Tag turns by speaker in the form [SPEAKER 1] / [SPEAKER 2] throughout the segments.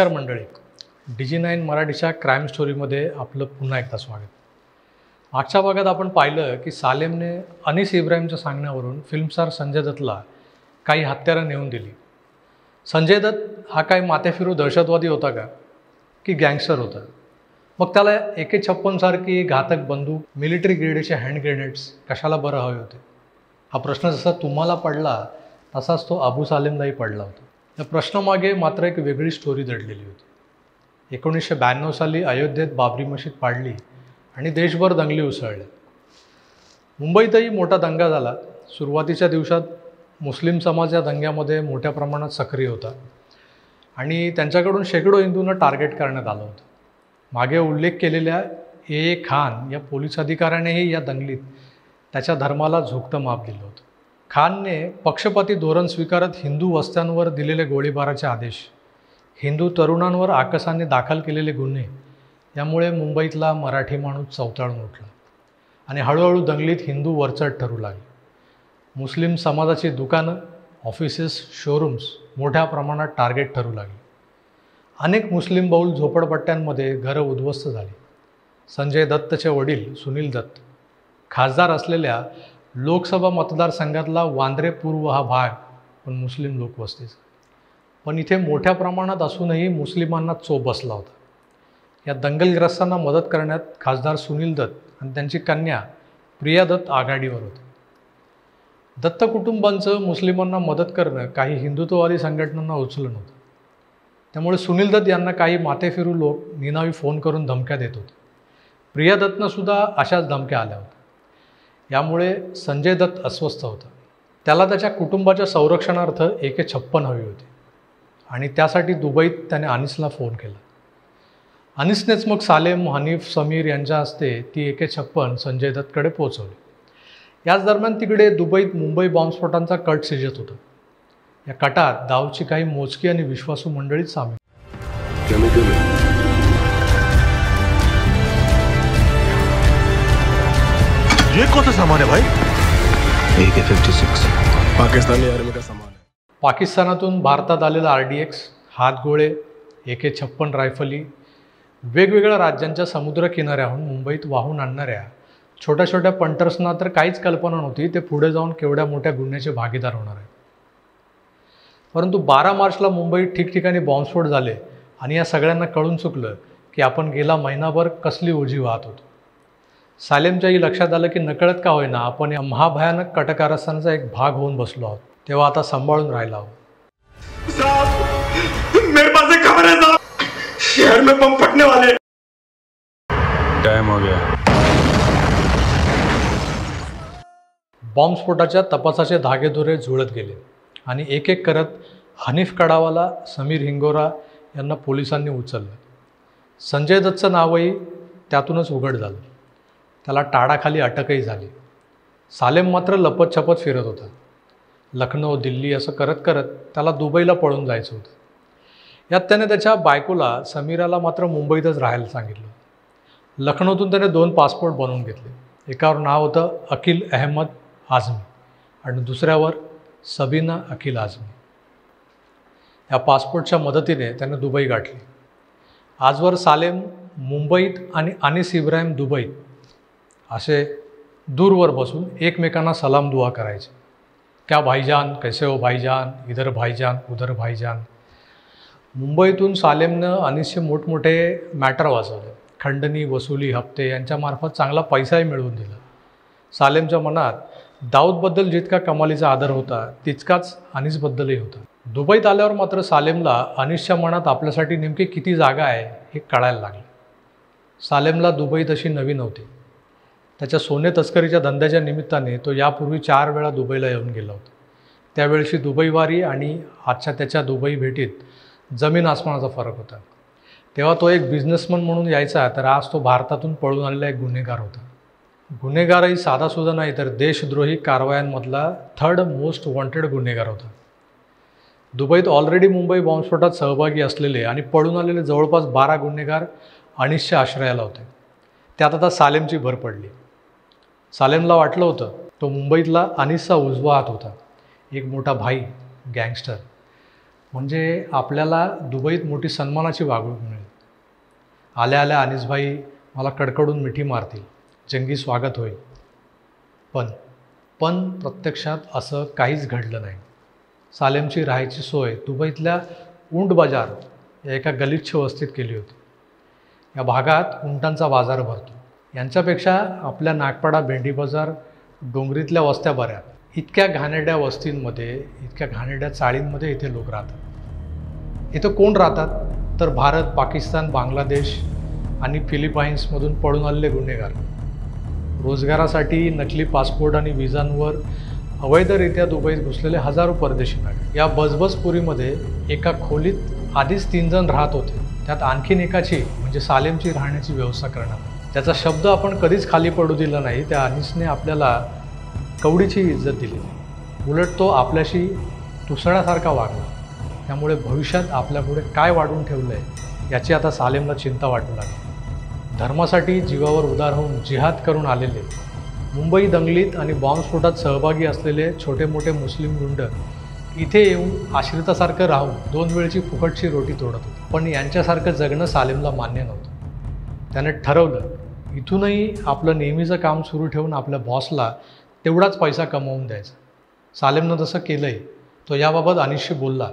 [SPEAKER 1] नमस्कार मंडळी, DG9 मराठीच्या क्राईम स्टोरीमध्ये आपलं पुन्हा एकदा स्वागत. मागच्या भागात आपण पाहिलं की सालेमने अनीस इब्राहिमच्या सांगण्यावरून फिल्मस्टार संजय दत्तला काही हत्यारं नेऊन दिली. संजय दत्त हा काही माथेफिरू दहशतवादी होता का की गँगस्टर होता? मग त्याला AK-56 सारखी घातक बंदूक, मिलिटरी ग्रेडचे हँड ग्रेनेड्स कशाला बरं हवे होते? हा प्रश्न जसा तुम्हाला पडला तसाच तो अबू सालेमलाही पडला होता. या प्रश्नामागे मात्र एक वेगळी स्टोरी दडलेली होती. 1992 साली अयोध्येत बाबरी मशीद पाडली आणि देशभर दंगली उसळल्या. मुंबईतही मोठा दंगा झाला. सुरुवातीच्या दिवसात मुस्लिम समाज या दंग्यामध्ये मोठ्या प्रमाणात सक्रिय होता आणि त्यांच्याकडून शेकडो हिंदूंना टार्गेट करण्यात आलं होतं. मागे उल्लेख केलेल्या AA खान या पोलीस अधिकाऱ्यानेही या दंगलीत त्याच्या धर्माला झुकतं माप दिलं होतं. खानने पक्षपाती धोरण स्वीकारत हिंदू वस्त्यांवर दिलेले गोळीबाराचे आदेश, हिंदू तरुणांवर आकसाने दाखल केलेले गुन्हे यामुळे मुंबईतला मराठी माणूस चवताळून उठला आणि हळूहळू दंगलीत हिंदू वरचढ ठरू लागले. मुस्लिम समाजाची दुकानं, ऑफिसेस, शोरूम्स मोठ्या प्रमाणात टार्गेट ठरू लागली. अनेक मुस्लिम बहुल झोपडपट्ट्यांमध्ये घरं उद्ध्वस्त झाली. संजय दत्तचे वडील सुनील दत्त खासदार असलेल्या लोकसभा मतदारसंघातला वांद्रे पूर्व हा भाग पण मुस्लिम लोकवस्तीचा. पण इथे मोठ्या प्रमाणात असूनही मुस्लिमांना चोप बसला होता. या दंगलग्रस्तांना मदत करण्यात खासदार सुनील दत्त आणि त्यांची कन्या प्रिया दत्त आघाडीवर होते. दत्त कुटुंबांचं मुस्लिमांना मदत करणं काही हिंदुत्ववादी संघटनांना उचलं नव्हतं. त्यामुळे सुनील दत्त यांना काही माथेफिरू लोक निनावी फोन करून धमक्या देत होते. प्रिया दत्तनंसुद्धा अशाच धमक्या आल्या होत्या. यामुळे संजय दत्त अस्वस्थ होता. त्याला त्याच्या कुटुंबाच्या संरक्षणार्थ AK-56 हवी होती आणि त्यासाठी दुबईत त्याने अनीसला फोन केला. अनीसनेच मग सालेम, हनीफ, समीर यांच्या हस्ते ती AK-56 संजय दत्तकडे पोहोचवली. याच दरम्यान तिकडे दुबईत मुंबई बॉम्बस्फोटांचा कट शिजत होता. या कटात दाऊदची काही मोजकी आणि विश्वासू मंडळीत सामील.
[SPEAKER 2] ये कौन सा सामान है भाई? AK-56 पाकिस्तानी आर्मी का सामान है.
[SPEAKER 1] पाकिस्तानातून भारतात आलेला RDX, हातगोळे, AK-56 रायफली वेगवेगळ्या राज्यांच्या समुद्र किनाऱ्याहून मुंबईत वाहून आणणाऱ्या छोट्या छोट्या पंटर्सना तर काहीच कल्पना नव्हती ते पुढे जाऊन केवढ्या मोठ्या गुन्ह्याचे भागीदार होणार आहेत. परंतु 12 मार्चला मुंबईत ठिकठिकाणी बॉम्बस्फोट झाले आणि या सगळ्यांना कळून चुकलं की आपण गेला महिनाभर कसली ओझी वाहत होतो. सालेमच्याही लक्षात आलं की नकळत का होईना आपण या महाभयानक कटकारस्थानाचा एक भाग होऊन बसलो आहोत. तेव्हा आता सांभाळून राहिला आहोत.
[SPEAKER 2] मेरे पास एक खबर है साहब, शहर में बम फटने वाले. टाइम हो गया.
[SPEAKER 1] बॉम्बस्फोटाच्या तपासाचे धागेदोरे जुळत गेले आणि एक एक करत हनीफ कडावाला, समीर हिंगोरा यांना पोलिसांनी उचललं. संजय दत्तचं नावही त्यातूनच उघड झालं. त्याला टाळाखाली अटकही झाली. सालेम मात्र लपतछपत फिरत होता. लखनौ, दिल्ली असं करत करत त्याला दुबईला पळून जायचं होतं. यात त्याने त्याच्या बायकोला समीराला मात्र मुंबईतच राहायला सांगितलं. लखनौतून त्याने 2 पासपोर्ट बनवून घेतले. एकावर नाव होतं अकील अहमद आझमी आणि दुसऱ्यावर सबीना अकील आझमी. या पासपोर्टच्या मदतीने त्याने दुबई गाठली. आजवर सालेम मुंबईत आणि अनीस इब्राहिम दुबईत असे दूरवर बसून एकमेकांना सलाम दुआ करायचे. क्या भाईजान, कैसे हो भाईजान, इधर भाईजान, उधर भाईजान. मुंबईतून सालेमनं अनीसचे मोठमोठे मॅटर वाचवले. खंडणी, वसुली, हप्ते यांच्यामार्फत चांगला पैसाही मिळवून दिला. सालेमच्या मनात दाऊदबद्दल जितका कमालीचा आदर होता तितकाच अनीसबद्दलही होता. दुबईत आल्यावर मात्र सालेमला अनीसच्या मनात आपल्यासाठी नेमकी किती जागा आहे हे कळायला लागलं. सालेमला दुबई तशी नवी नव्हती. त्याच्या सोने तस्करीच्या धंद्याच्या निमित्ताने तो यापूर्वी 4 वेळा दुबईला येऊन गेला होता. त्यावेळची दुबईवारी आणि आजच्या त्याच्या दुबई भेटीत जमीन आसमानाचा फरक होता. तेव्हा तो एक बिझनेसमन म्हणून यायचा, तर आज तो भारतातून पळून आलेला एक गुन्हेगार होता. गुन्हेगारही साधासुद्धा नाही तर देशद्रोही कारवायांमधला 3rd मोस्ट वॉन्टेड गुन्हेगार होता. दुबईत ऑलरेडी मुंबई बॉम्बस्फोटात सहभागी असलेले आणि पळून आलेले जवळपास 12 गुन्हेगार अनीसच्या आश्रयाला होते. त्यात आता सालेमची भर पडली. सालेमला वाटलं होतं तो मुंबईतला अनीसचा उजवा हात होता, एक मोठा भाई, गँगस्टर. म्हणजे आपल्याला दुबईत मोठी सन्मानाची वागणूक मिळेल. आल्या आल्या अनिसभाई मला कडकडून मिठी मारतील, जंगी स्वागत होईल. पण प्रत्यक्षात असं काहीच घडलं नाही. सालेमची राहायची सोय दुबईतल्या ऊंट बाजार या एका गलिच्छ वस्तीत केली होती. या भागात उंटांचा बाजार भरतो. यांच्यापेक्षा आपल्या नागपाडा भेंडी बाजार डोंगरीतल्या वस्त्या बऱ्या. इतक्या घाणेरड्या वस्तींमध्ये, इतक्या घाणेरड्या चाळींमध्ये इथे लोक राहतात. इथं कोण राहतात तर भारत, पाकिस्तान, बांगलादेश आणि फिलिपाईन्समधून पळून आलेले गुन्हेगार. रोजगारासाठी नकली पासपोर्ट आणि विजांवर अवैधरित्या दुबईत घुसलेले हजारो परदेशी नागरिक. या बजबजपुरीमध्ये एका खोलीत आधीच 3 जण राहत होते. त्यात आणखीन एकाची म्हणजे सालेमची राहण्याची व्यवस्था करण्यात आली. त्याचा शब्द आपण कधीच खाली पडू दिला नाही. त्या अनिसने आपल्याला कवडीची इज्जत दिली. उलट तो आपल्याशी तुसड्यासारखा वागला. त्यामुळे भविष्यात आपल्यापुढे काय वाढून ठेवलं आहे याची आता सालेमला चिंता वाटू लागली. धर्मासाठी जीवावर उदार होऊन जिहाद करून आलेले, मुंबई दंगलीत आणि बॉम्बस्फोटात सहभागी असलेले छोटे मोठे मुस्लिम गुंड इथे येऊन आश्रितासारखं राहून 2 वेळची फुकटची रोटी तोडत होते. पण यांच्यासारखं जगणं सालेमला मान्य नव्हतं. त्याने ठरवलं इथूनही आपलं नेहमीचं काम सुरू ठेवून आपल्या बॉसला तेवढाच पैसा कमवून द्यायचा. सालेमनं तसं केलंय. तो याबाबत अनिसशी बोलला.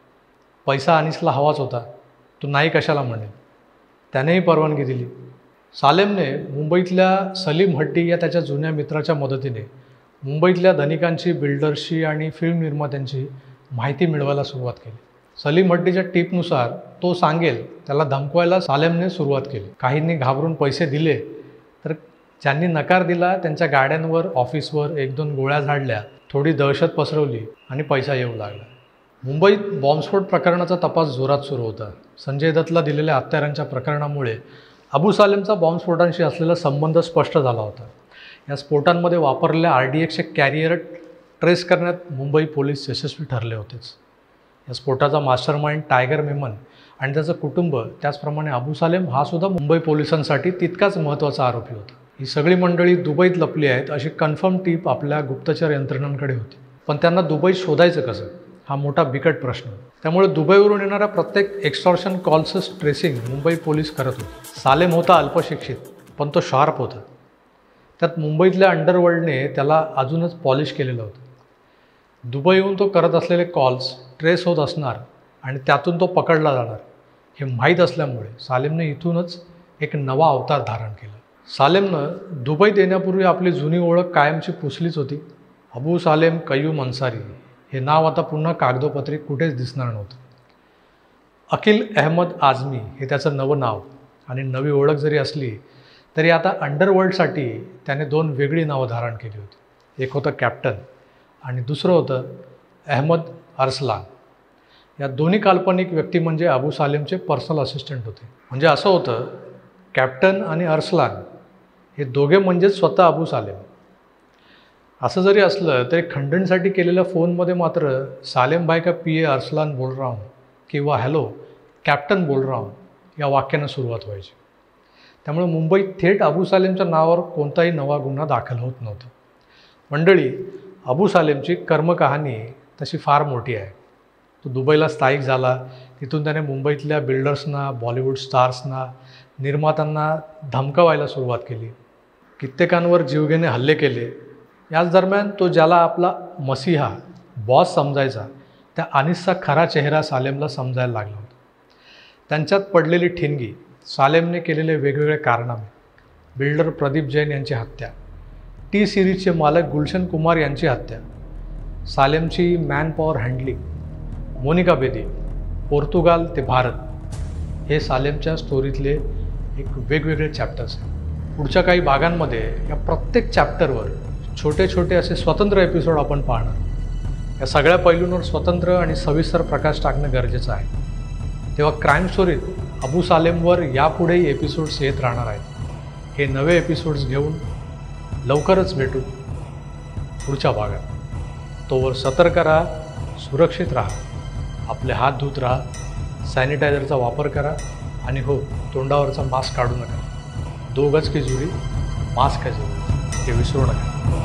[SPEAKER 1] पैसा अनिसला हवाच होता. तो नाही कशाला म्हणेल. त्यानेही परवानगी दिली. सालेमने मुंबईतल्या सलीम हड्डी या त्याच्या जुन्या मित्राच्या मदतीने मुंबईतल्या धनिकांची, बिल्डर्सची आणि फिल्म निर्मात्यांची माहिती मिळवायला सुरुवात केली. सलीम हड्डीच्या टिपनुसार तो सांगेल त्याला धमकवायला सालेमने सुरुवात केली. काहींनी घाबरून पैसे दिले तर ज्यांनी नकार दिला त्यांच्या गाड्यांवर, ऑफिसवर 1-2 गोळ्या झाडल्या, थोडी दहशत पसरवली आणि पैसा येऊ लागला. मुंबईत बॉम्बस्फोट प्रकरणाचा तपास जोरात सुरू होता. संजय दत्तला दिलेल्या हत्यारांच्या प्रकरणामुळे अबू सालेमचा बॉम्बस्फोटांशी असलेला संबंध स्पष्ट झाला होता. या स्फोटांमध्ये वापरलेल्या RDXचे कॅरियर ट्रेस करण्यात मुंबई पोलीस यशस्वी ठरले होतेच. या स्फोटाचा मास्टरमाइंड टायगर मेमन आणि त्याचं कुटुंब, त्याचप्रमाणे अबू सालेम हा सुद्धा मुंबई पोलिसांसाठी तितकाच महत्त्वाचा आरोपी होता. ही सगळी मंडळी दुबईत लपली आहेत अशी कन्फर्म टीप आपल्या गुप्तचर यंत्रणांकडे होती. पण त्यांना दुबईत शोधायचं कसं हा मोठा बिकट प्रश्न. त्यामुळे दुबईवरून येणाऱ्या प्रत्येक एक्स्टॉर्शन कॉल्सचं ट्रेसिंग मुंबई पोलीस करत होते. सालेम होता अल्पशिक्षित, पण तो शार्प होता. त्यात मुंबईतल्या अंडरवर्ल्डने त्याला अजूनच पॉलिश केलेलं होतं. दुबईहून तो करत असलेले कॉल्स ट्रेस होत असणार आणि त्यातून तो पकडला जाणार हे माहीत असल्यामुळे सालेमने इथूनच एक नवा अवतार धारण केला. सालेमनं दुबईत येण्यापूर्वी आपली जुनी ओळख कायमची पुसलीच होती. अबू सालेम कय्यूम अन्सारी हे नाव आता पुन्हा कागदोपत्री कुठेच दिसणार नव्हतं. अखिल अहमद आझमी हे त्याचं नवं नाव आणि नवी ओळख जरी असली तरी आता अंडरवर्ल्डसाठी त्याने 2 वेगळी नावं धारण केली होती. एक होतं कॅप्टन आणि दुसरं होतं अहमद अरसलान. या दोन्ही काल्पनिक व्यक्ती म्हणजे अबू सालेमचे पर्सनल असिस्टंट होते. म्हणजे असं होतं, कॅप्टन आणि अरसलान हे दोघे म्हणजेच स्वतः अबू सालेम. असं जरी असलं तरी खंडणीसाठी केलेल्या फोनमध्ये मात्र सालेम भाई का PA अरसलान बोल रहा हूँ किंवा हॅलो कॅप्टन बोल रहा हूँ या वाक्यानं सुरुवात व्हायची. त्यामुळे मुंबईत थेट अबू सालेमच्या नावावर कोणताही नवा गुन्हा दाखल होत नव्हता. मंडळी, अबू सालेमची कर्मकहाणी तशी फार मोठी आहे. तो दुबईला स्थायिक झाला. तिथून त्याने मुंबईतल्या बिल्डर्सना, बॉलिवूड स्टार्सना, निर्मात्यांना धमकावायला सुरुवात केली. कित्येकांवर जीवघेणे हल्ले केले. याच दरम्यान तो ज्याला आपला मसीहा, बॉस समजायचा, त्या अनिसचा खरा चेहरा सालेमला समजायला लागला होता. त्यांच्यात पडलेली ठिणगी, सालेमने केलेले वेगवेगळे कारनामे, बिल्डर प्रदीप जैन यांची हत्या, T सिरीजचे मालक गुलशन कुमार यांची हत्या, सालेमची manpower handling, Monica Bedi, Portugal ते भारत, हे सालेमच्या स्टोरीतले एक वेगवेगळे चॅप्टर्स आहेत. पुढच्या काही भागांमध्ये या प्रत्येक चॅप्टरवर छोटे छोटे असे स्वतंत्र एपिसोड आपण पाहणार. या सगळ्या पैलूंवर स्वतंत्र आणि सविस्तर प्रकाश टाकणं गरजेचं आहे. तेव्हा क्राईम स्टोरीत अबू सालेमवर यापुढेही एपिसोड्स येत राहणार आहेत. हे नवे एपिसोड्स घेऊन लवकरच भेटू पुढच्या भागात. तोवर सतर्क राहा, सुरक्षित राहा, आपले हात धुत राहा, सॅनिटायझरचा वापर करा आणि हो, तोंडावरचा मास्क काढू नका. 2 गज की दूरी, मास्क है जरूरी, हे विसरू नका.